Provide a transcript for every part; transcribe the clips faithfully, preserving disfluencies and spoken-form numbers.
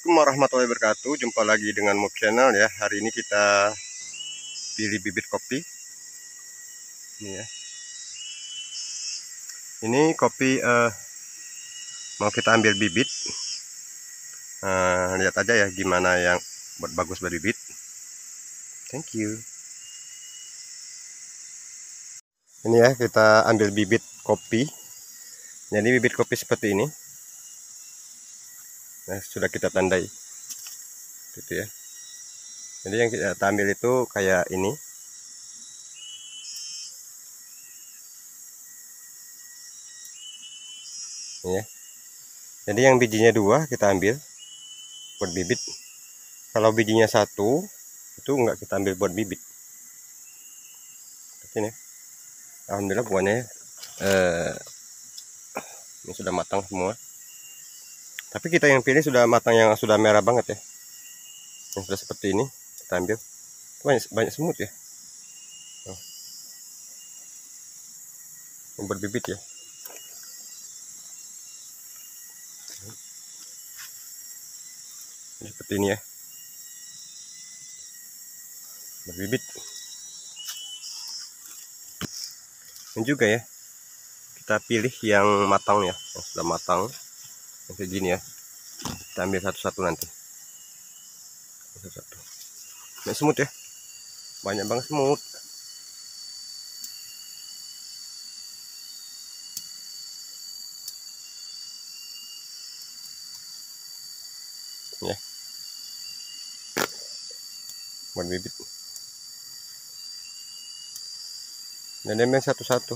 Assalamualaikum warahmatullahi wabarakatuh. Jumpa lagi dengan Mob Channel ya. Hari ini kita pilih bibit kopi. Ini ya. Ini kopi uh, mau kita ambil bibit. Uh, lihat aja ya gimana yang buat bagus buat bibit. Thank you. Ini ya, kita ambil bibit kopi. Jadi bibit kopi seperti ini. Nah, sudah kita tandai. Gitu ya. Jadi yang kita ambil itu kayak ini. Ya. Jadi yang bijinya dua kita ambil buat bibit. Kalau bijinya satu itu enggak kita ambil buat bibit. Ini. Alhamdulillah buahnya eh, ini sudah matang semua. Tapi kita yang pilih sudah matang, yang sudah merah banget ya. Yang sudah seperti ini kita ambil. Banyak banyak semut ya. Oh. Yang berbibit ya. Ini seperti ini ya. Berbibit. Dan juga ya, kita pilih yang matang ya, yang sudah matang. Yang kayak gini ya. Kita ambil satu-satu nanti. Satu-satu. Banyak semut ya. Banyak banget semut. Ya. Buat bibit. Dan ambil satu-satu.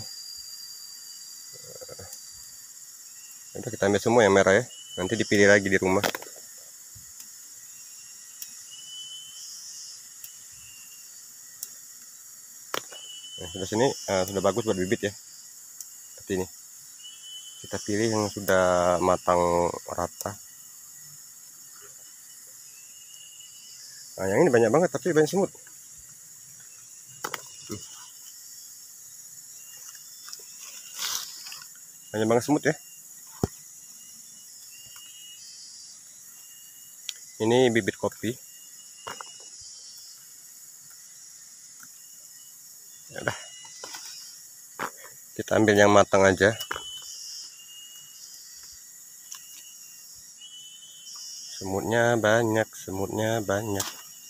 Nanti kita ambil semua yang merah ya. Nanti dipilih lagi di rumah. Nah, sudah sini uh, sudah bagus buat bibit ya. Seperti ini. Kita pilih yang sudah matang rata. Nah, yang ini banyak banget tapi banyak semut. Banyak banget semut ya. Ini bibit kopi. Yaudah. Kita ambil yang matang aja. Semutnya banyak, semutnya banyak.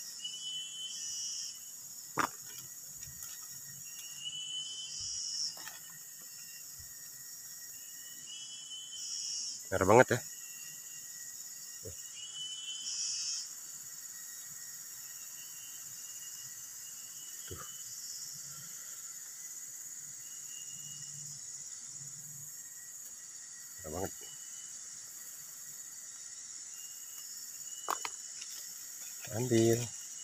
Merah banget ya. Tuh. Merah banget. Ambil.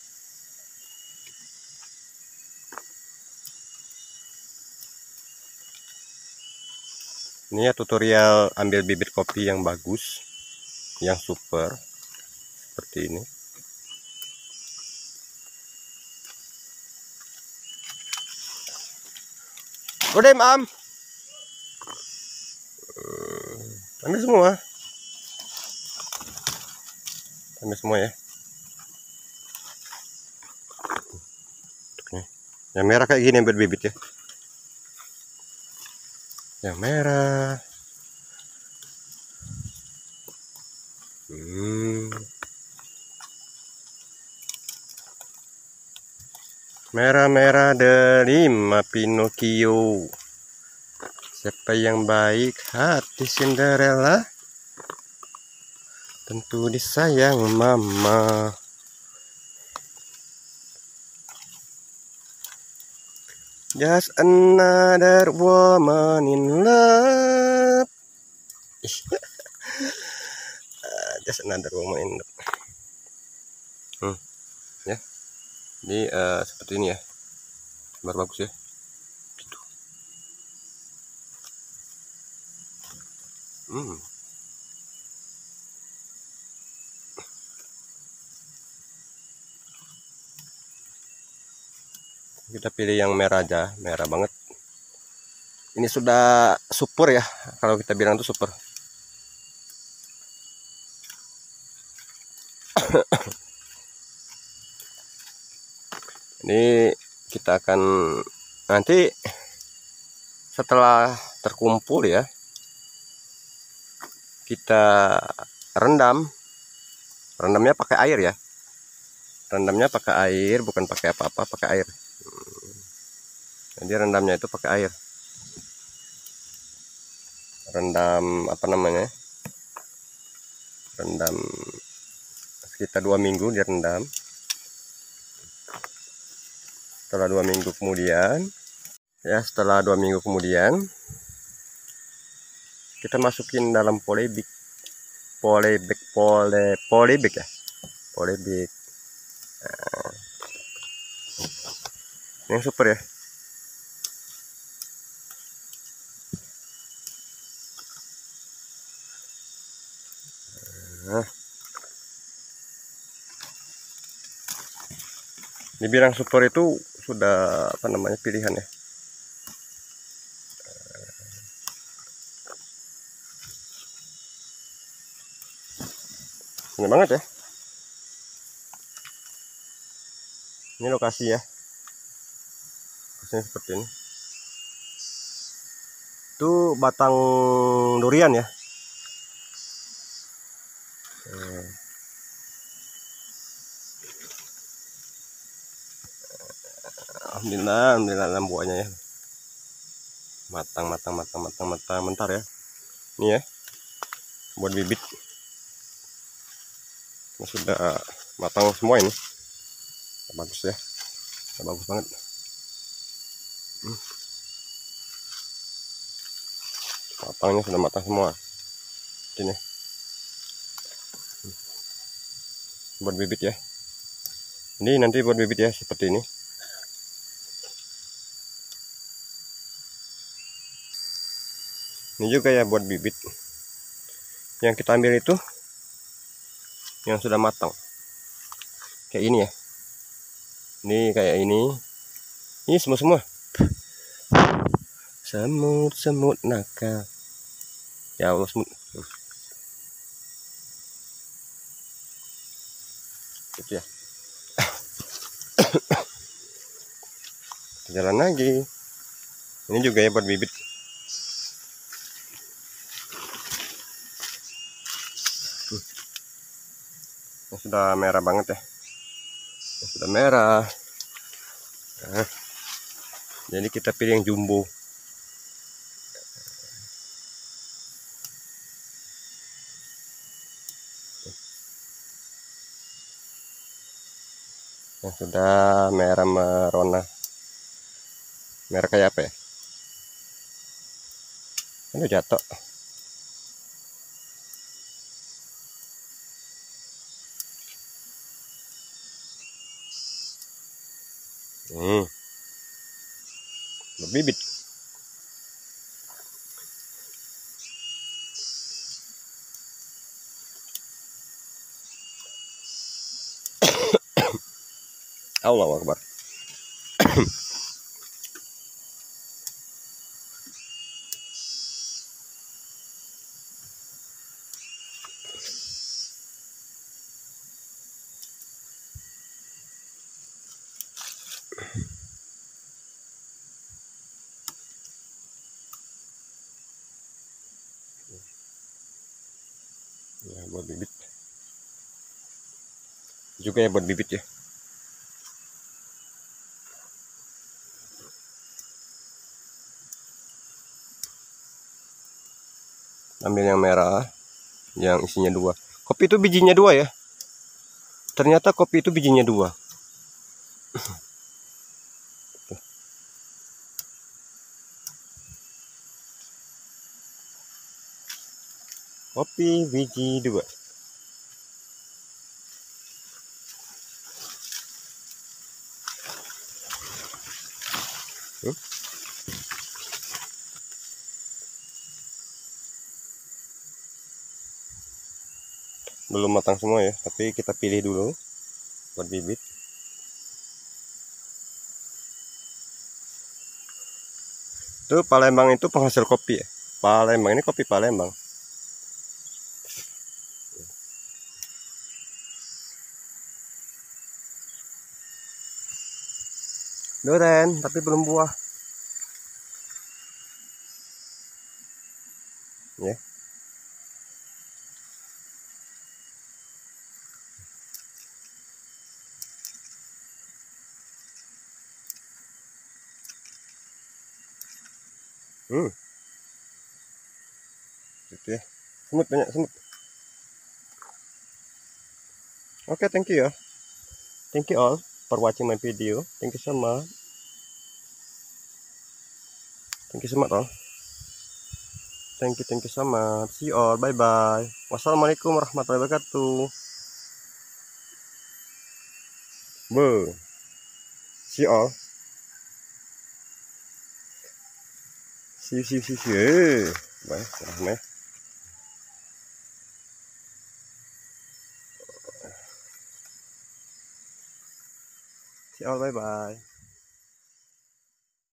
Ini ya tutorial ambil bibit kopi yang bagus, yang super, seperti ini. Udah am, ambil semua, ambil semua ya. Yang merah kayak gini yang berbibit ya. Yang merah. Hmm. Merah-merah delima Pinocchio. Siapa yang baik hati Cinderella, tentu disayang mama. Just another woman in love. Just another woman in love. Hmm. Ya. Ini uh, seperti ini ya. Gambar bagus ya. Gitu. Hmm. Kita pilih yang merah aja, merah banget. Ini sudah super ya, kalau kita bilang itu super. Ini kita akan nanti setelah terkumpul ya, kita rendam. Rendamnya pakai air ya. Rendamnya pakai air, bukan pakai apa-apa, pakai air. Jadi rendamnya itu pakai air. Rendam apa namanya? Rendam sekitar dua minggu direndam. Setelah dua minggu kemudian, ya setelah dua minggu kemudian, kita masukin dalam polybag, polybag, pole, polybag ya, polybag. Nah, yang super ya. Nah, dibilang super itu sudah apa namanya pilihan ya. Ini banget ya. Ini lokasi ya. Lokasinya seperti ini. Itu batang durian ya. Hmm. Alhamdulillah, alhamdulillah dalam buahnya ya. Matang, matang, matang, matang, matang, bentar ya. Ini ya, buat bibit. Ini sudah matang semua ini. Bagus ya, bagus banget. Hmm. Matangnya sudah matang semua. Ini hmm. buat bibit ya. Ini nanti buat bibit ya, seperti ini. Ini juga ya buat bibit. Yang kita ambil itu yang sudah matang. Kayak ini ya. Ini kayak ini. Ini semua-semua. Semut-semut nakal. Ya Allah, semut. Gitu ya. Jalan lagi. Ini juga ya buat bibit. Yang sudah merah banget ya. Yang sudah merah. Nah, jadi kita pilih yang jumbo. Yang sudah merah merona. Merah kayak apa ya? Ini jatuh. Hmm. Berbibit. Allahu Akbar. Ya, buat bibit. Juga ya buat bibit ya. Ambil yang merah, yang isinya dua. Kopi itu bijinya dua ya. Ternyata kopi itu bijinya dua. Kopi biji dua. Hmm? Belum matang semua ya, tapi kita pilih dulu buat bibit. Itu Palembang itu penghasil kopi ya. Palembang ini kopi Palembang. Duren, tapi belum buah. Ya. Hmm. Gitu ya. Semut, banyak semut. Oke, okay, thank you ya. Thank you all for watching my video. Thank you so much. Thank you so much all. Thank you, thank you so much. See you all. Bye bye. Wassalamualaikum warahmatullahi wabarakatuh. Bye. See you all. See you, see you, see you. See you. Bye. Bye. See you all. Bye bye.